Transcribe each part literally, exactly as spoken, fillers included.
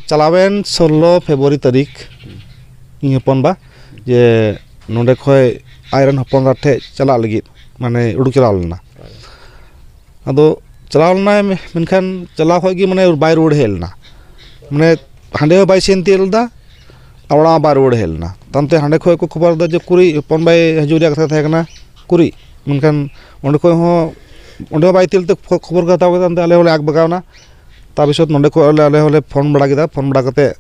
calawen solo February tarik ing hopon ba je nonde khoi ajren hoponera the chala lagit mane uduk chala lena ado chala lena menkan chala khoi gi mane bai road helna mane hande bai senti elda awra bai road helna tante hande khoi ko khabar da je kuri hopon bai hajuria katha thae kana kuri menkan onde khoi ho onde bai telte khabar ka taw tante ale hole ak bagawna ताबिसत नोंडे को अले अले होले phone बड़ा किदा phone बड़ा कते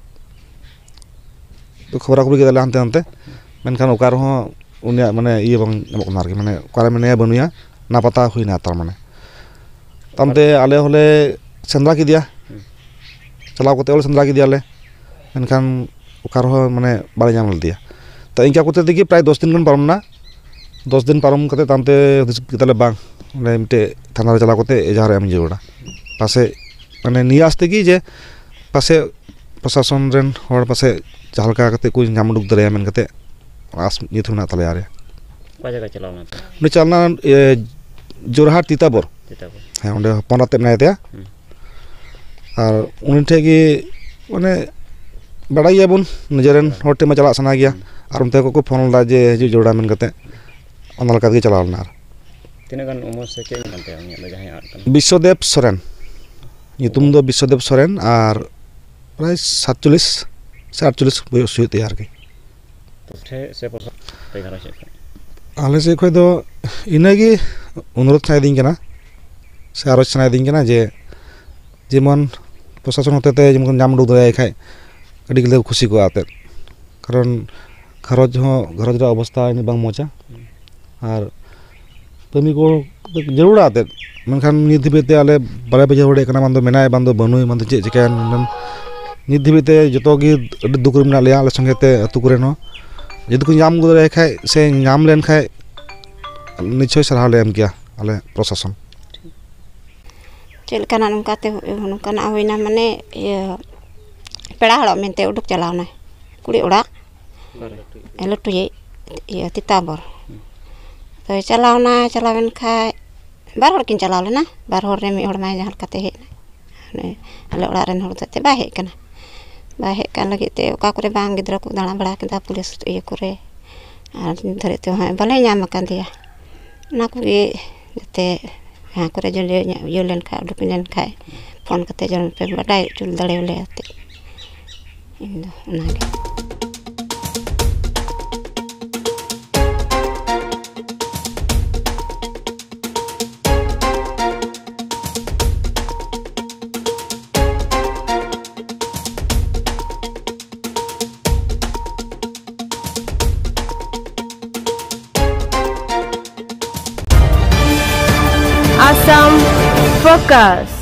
तो खबरा खबरी किदा हानते हानते मेनखान ओकार हो उनिया माने इये बंग एमक नारके माने ओकारे माने बनुया ना पता हुइना तार माने तमते आले होले सेंद्रा किदिया चलाव कते होले सेंद्रा किदिया ले मेनखान ओकार हो माने बारे जाम दिया तो इनका कते दिगी प्राय दस दिन गन पारमना दस दिन पारम कते तमते किताले बांग माने मिटे थाना रे चलाव कते एजारे एम जेवड़ा पासे माने नियास तेगी जे पासे प्रशासन रेन हर पासे जहालका कते कोई नाम उडुक दरे मेन कते आस निथुना तले आरे का जगह चलावना ने चलना जोरहाट तिताबोर तिताबोर हां ओंडे पनाते नायते और उन ठेगी माने बड़ाई बन नजरन हरते मा चला सना गया और उनते को फोन ला जे जो जोड़ा मेन कते अनलका के चलावना तिना गन उमर से के मनते उनी जहां आर Biswadev Soren nutum do Biswadev Soren ar प्राय सातचल्लिस से आठचल्लिस बयस हुई तैयार की आले से खोई दो इनागी अनुरोध छाई दिन केना से आरो छाई दिन केना जे जेमन प्रशासन होते ते जेमन नाम उडुक दरे खाय कडी गले खुशी को आते कारण खरच हो घरज रा अवस्था नि बांग मोचा और तमी को जरूर आते मेनखान नित धीबते आले बाले बजे होडे कना बांदो मेनाय बांदो बनुय बांदो चे चिकान नित धीबते जतो गी अडि दुख मेना लिया आले संगेते अतु करेन जदि को नाम गुदरे खाय से नाम लेन खाय निश्चय सराह ले एम किया आले प्रशासन चेल काना नकाते नकाना होइना माने पेड़ा हड़ मेनते उडुक चलावना कुड़ी ओड़ा एलटु ये तिताबर तो चलावना चलावन खाय बार हर किन चलाव लेना बार हर रे मी हर माय जहां कते हे ने आले ओड़ा रेन हर तते बा हे कना बा हे कान लगे ते ओका करे बांग गिदरा को दाणा बड़ा केदा पुलिस ये करे आर धरे ते हाय बले ᱧᱟᱢ kan dia ना को ये ते हां करे जो ले यो लेन खा उडुक लेन खाय फोन कते जन पे बडाय चुल दड़े ले आते इन दो नागे Assam Focus.